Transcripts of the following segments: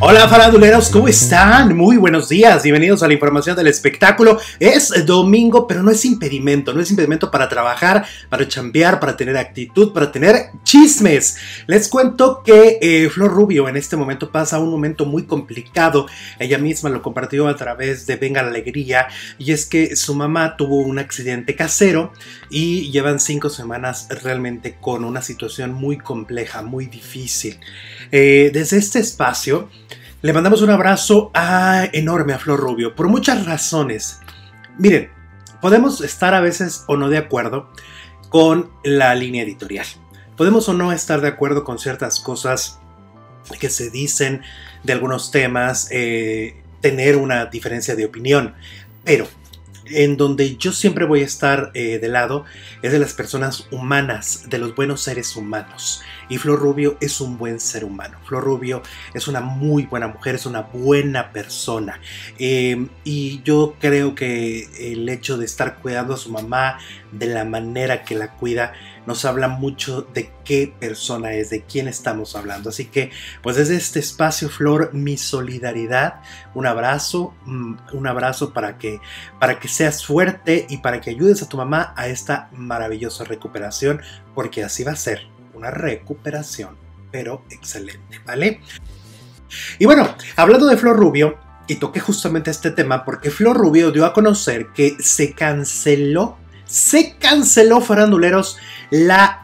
Hola faranduleros, ¿cómo están? Muy buenos días, bienvenidos a la información del espectáculo. Es domingo, pero no es impedimento para trabajar, para chambear, para tener actitud, para tener chismes. Les cuento que Flor Rubio en este momento pasa un momento muy complicado. Ella misma lo compartió a través de Venga la Alegría, y es que su mamá tuvo un accidente casero y llevan 5 semanas realmente con una situación muy compleja, muy difícil. Desde este espacio le mandamos un abrazo enorme a Flor Rubio por muchas razones. Miren, podemos estar a veces o no de acuerdo con la línea editorial. Podemos o no estar de acuerdo con ciertas cosas que se dicen de algunos temas, tener una diferencia de opinión, pero en donde yo siempre voy a estar de lado es de las personas humanas, de los buenos seres humanos. Y Flor Rubio es un buen ser humano. Flor Rubio es una muy buena mujer, es una buena persona. Y yo creo que el hecho de estar cuidando a su mamá de la manera que la cuida nos habla mucho de qué persona es, de quién estamos hablando. Así que, pues desde este espacio, Flor, mi solidaridad, un abrazo para que seas fuerte y para que ayudes a tu mamá a esta maravillosa recuperación, porque así va a ser. Una recuperación, pero excelente, ¿vale? Y bueno, hablando de Flor Rubio, y toqué justamente este tema porque Flor Rubio dio a conocer que se canceló, faranduleros, la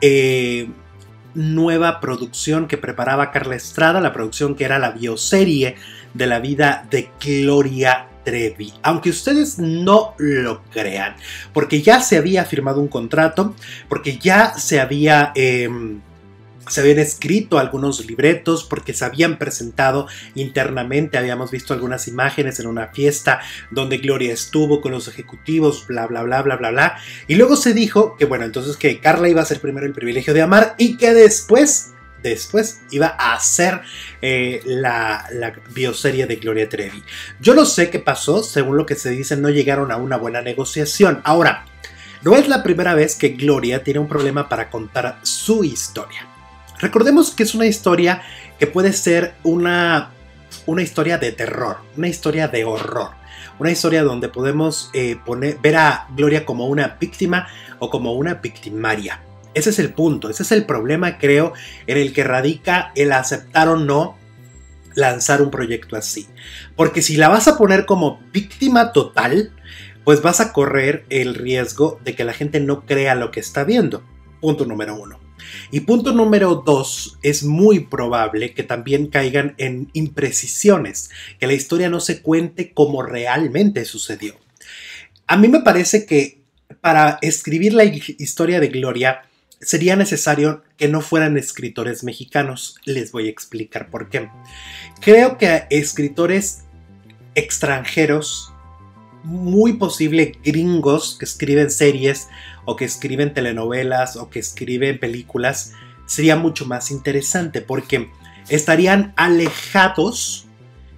nueva producción que preparaba Carla Estrada, la producción que era la bioserie de la vida de Gloria Trevi, aunque ustedes no lo crean, porque ya se había firmado un contrato, porque ya se habían escrito algunos libretos, porque se habían presentado internamente, habíamos visto algunas imágenes en una fiesta donde Gloria estuvo con los ejecutivos, bla bla bla bla bla bla, y luego se dijo que bueno, entonces que Carla iba a ser primero El Privilegio de Amar y que después iba a hacer la bioserie de Gloria Trevi. Yo no sé qué pasó, según lo que se dice no llegaron a una buena negociación. Ahora, no es la primera vez que Gloria tiene un problema para contar su historia. Recordemos que es una historia que puede ser una historia de terror, una historia de horror, una historia donde podemos ver a Gloria como una víctima o como una victimaria. Ese es el punto, ese es el problema, creo, en el que radica el aceptar o no lanzar un proyecto así. Porque si la vas a poner como víctima total, pues vas a correr el riesgo de que la gente no crea lo que está viendo. Punto número 1. Y punto número 2, es muy probable que también caigan en imprecisiones, que la historia no se cuente como realmente sucedió. A mí me parece que para escribir la historia de Gloria sería necesario que no fueran escritores mexicanos. Les voy a explicar por qué. Creo que escritores extranjeros, muy posible gringos que escriben series o que escriben telenovelas o que escriben películas, sería mucho más interesante porque estarían alejados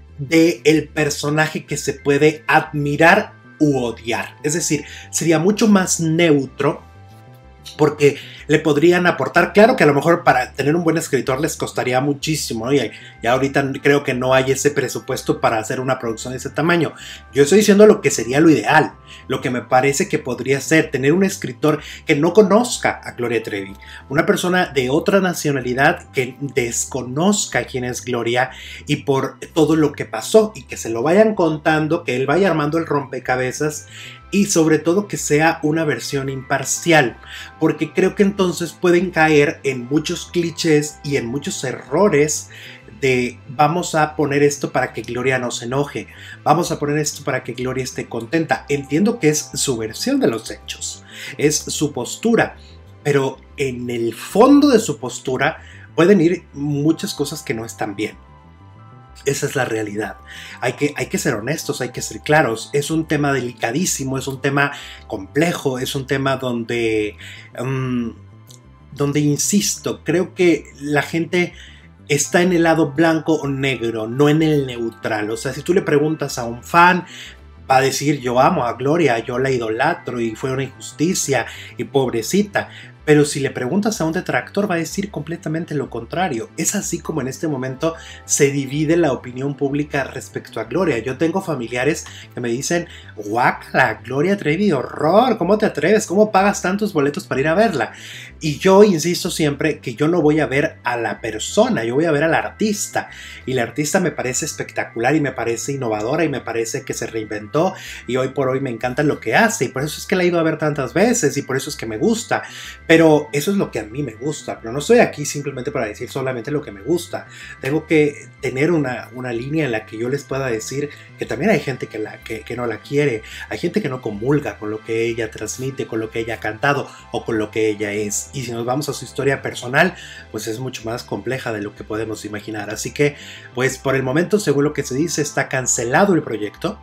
del personaje que se puede admirar u odiar. Es decir, sería mucho más neutro porque le podrían aportar, claro que a lo mejor para tener un buen escritor les costaría muchísimo, ¿no? Y ahorita creo que no hay ese presupuesto para hacer una producción de ese tamaño. Yo estoy diciendo lo que sería lo ideal, lo que me parece que podría ser tener un escritor que no conozca a Gloria Trevi, una persona de otra nacionalidad que desconozca quién es Gloria y por todo lo que pasó, y que se lo vayan contando, que él vaya armando el rompecabezas, y sobre todo que sea una versión imparcial, porque creo que entonces pueden caer en muchos clichés y en muchos errores de vamos a poner esto para que Gloria no se enoje, vamos a poner esto para que Gloria esté contenta. Entiendo que es su versión de los hechos, es su postura, pero en el fondo de su postura pueden ir muchas cosas que no están bien. Esa es la realidad. Hay que ser honestos, hay que ser claros. Es un tema delicadísimo, es un tema complejo, es un tema donde insisto, creo que la gente está en el lado blanco o negro, no en el neutral. O sea, si tú le preguntas a un fan, va a decir: yo amo a Gloria, yo la idolatro y fue una injusticia y pobrecita. Pero si le preguntas a un detractor va a decir completamente lo contrario. Es así como en este momento se divide la opinión pública respecto a Gloria. Yo tengo familiares que me dicen, guácala, Gloria Trevi, horror, ¿cómo te atreves? ¿Cómo pagas tantos boletos para ir a verla? Y yo insisto siempre que yo no voy a ver a la persona, yo voy a ver al artista. Y la artista me parece espectacular y me parece innovadora y me parece que se reinventó y hoy por hoy me encanta lo que hace y por eso es que la he ido a ver tantas veces y por eso es que me gusta. Pero eso es lo que a mí me gusta, pero no estoy aquí simplemente para decir solamente lo que me gusta. Tengo que tener una línea en la que yo les pueda decir que también hay gente que no la quiere, hay gente que no comulga con lo que ella transmite, con lo que ella ha cantado o con lo que ella es. Y si nos vamos a su historia personal, pues es mucho más compleja de lo que podemos imaginar. Así que, pues por el momento, según lo que se dice, está cancelado el proyecto.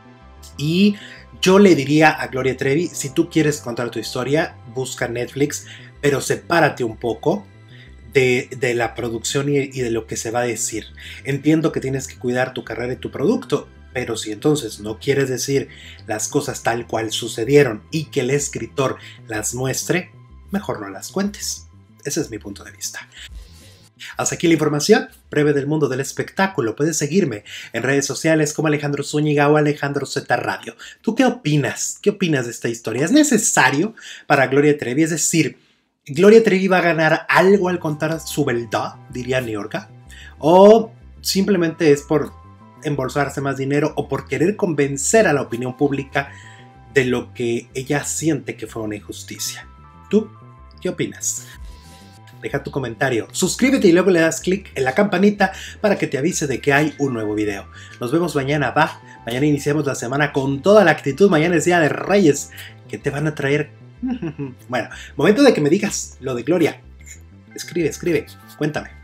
Y yo le diría a Gloria Trevi, si tú quieres contar tu historia, busca Netflix, pero sepárate un poco de la producción y de lo que se va a decir. Entiendo que tienes que cuidar tu carrera y tu producto, pero si entonces no quieres decir las cosas tal cual sucedieron y que el escritor las muestre, mejor no las cuentes. Ese es mi punto de vista. Hasta aquí la información breve del mundo del espectáculo. Puedes seguirme en redes sociales como Alejandro Zúñiga o Alejandro Z Radio. ¿Tú qué opinas? ¿Qué opinas de esta historia? ¿Es necesario para Gloria Trevi? Es decir, ¿Gloria Trevi va a ganar algo al contar su verdad, diría Niurka? ¿O simplemente es por embolsarse más dinero o por querer convencer a la opinión pública de lo que ella siente que fue una injusticia? ¿Tú qué opinas? Deja tu comentario, suscríbete y luego le das clic en la campanita para que te avise de que hay un nuevo video. Nos vemos mañana, va. Mañana iniciamos la semana con toda la actitud. Mañana es Día de Reyes, que te van a traer. Bueno, momento de que me digas lo de Gloria. Escribe, cuéntame.